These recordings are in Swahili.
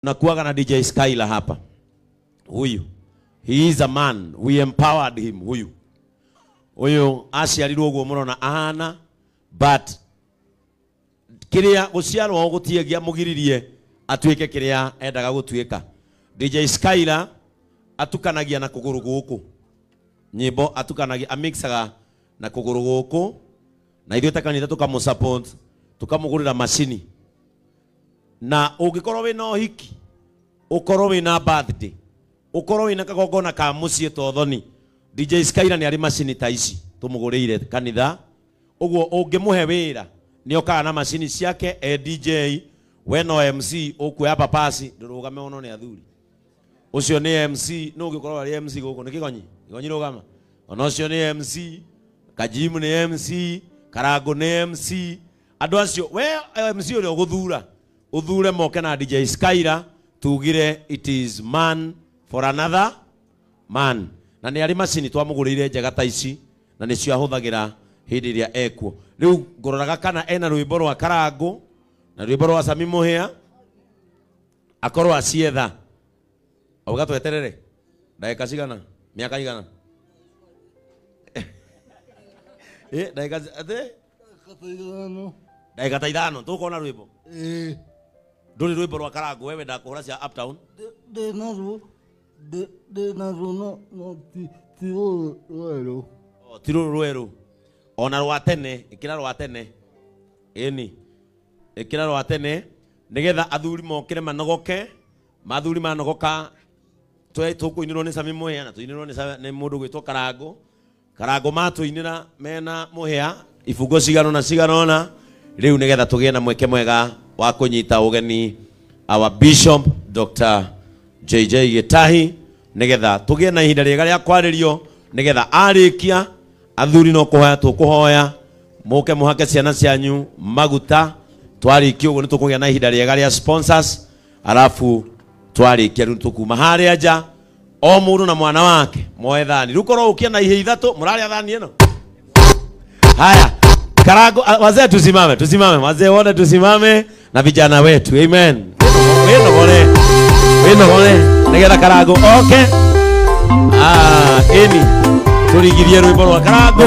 tunakuaga na DJ Skyla hapa. Huyu, he is a man, we empowered him. Huyu aciarirwo guo murona ahana, but kiria guciarwo gutiegia mugiririe atuike kiria endaga gutuika. DJ Skyla atukanagia na kuguru guku, nyimbo atukanagia amixaga na kuguru guku, na ithuĩ ta kanitha tukamusupport, tukamugurira macini. Na ungikorwo wina uhiki, ukorwo wina birthday, ukorwo wina kagongona ka mucie tothoni, DJ Skyla ni ari macini ta ici tumugurire kanitha. Uguo ungimuhe wira ni okaga na macini ciake DJ, we no MC ukuya papasi ndurugame ono ni athuri. Ucio ni MC, no ungikorwo ari MC guku ni kigonyi rugama. Ono ucio ni MC, Kajimu ni MC, Karago ni MC. Andu acio we MC uri uguthura, uthure moke na DJ Skyla tugire it is man for another man. Na ni ari macini twamugurire njega ta ici, na nicio ahuthagira hindi iria ekuo. Riu ngororaga kana ena rwimbo rwa Karago na rwimbo rwa Sami Muhia akorwo acietha. Auga tweterere ndagika cigana, miaka igana? Ndagika ate ndagika ta ithano tukona rwimbo. Nduri rwimbo rwa Karago wewe ndakuhura cia Uptown? No tiro rweru. Tiro rweru. Ona rwa tene, ikira rwa tene. Eni. Ikira rwa tene nigetha athuri mokire manogoke, mathuri manogoka tukuinirwo ni Sami Muhia na tuinirwo ni mundu gwitwo Karago. Karago matuinira mena Muhia ifungo ciganona riu nigetha tugie na mweke mwega wa kunyita ugeni our Bishop Dr. JJ Gitahi, nigetha tugie na ihinda riega ria kwaririo, nigetha arikia athuri no kuhoya tukuhoya muke muhake ciana cianyu maguta twarikia uguo nitukugia na ihinda riega ria sponsors, alafu twarikia riu tukuma haria nja o mundu na mwana wake moethani rukorwo ukia na ihe ithatu murari athani eno. Haya, Karago wazee tusimame wazee wote tusimame na vijana wetu. Amen. Wino hole nigetha Karago okay. Eni turigithie rwimbo rwa Karago.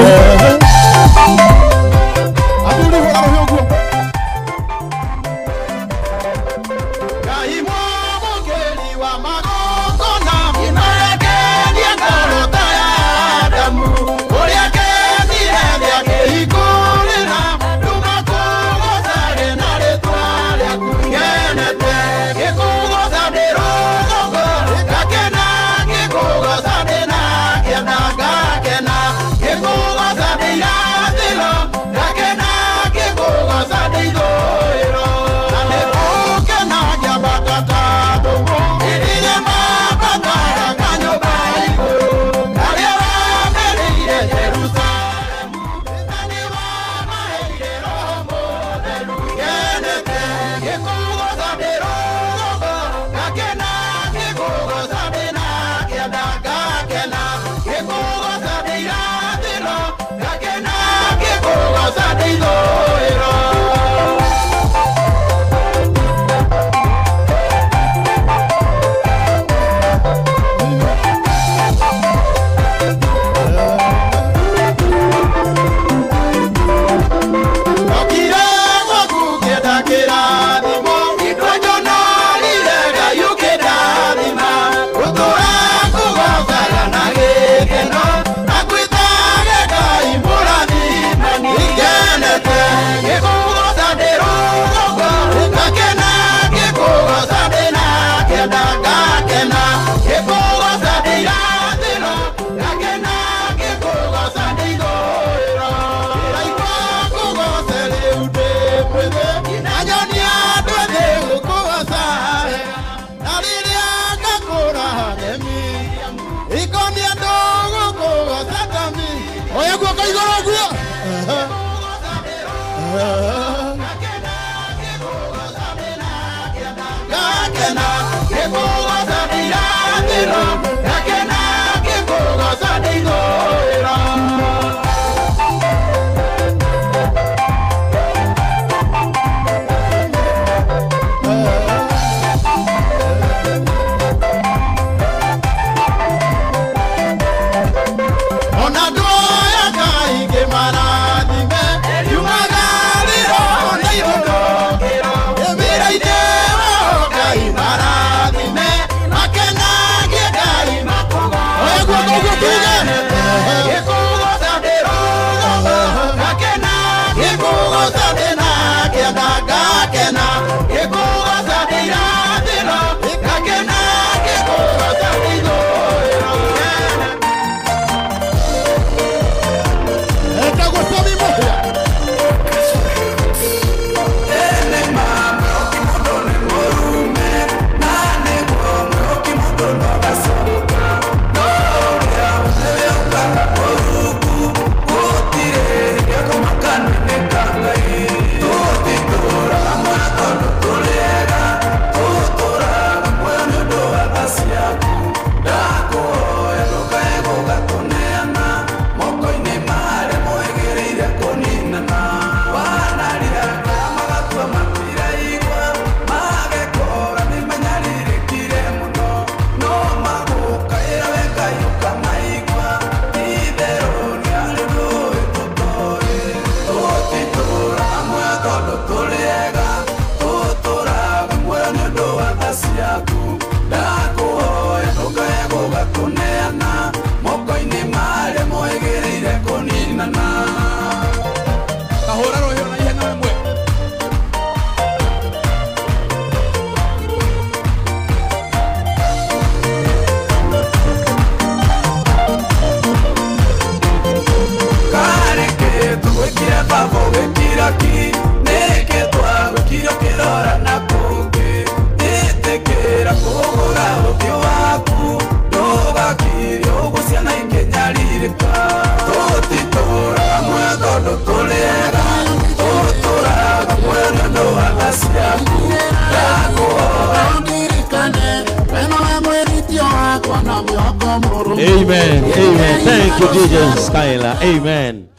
Amen. Amen. Thank you, Jesus Skylar. Amen.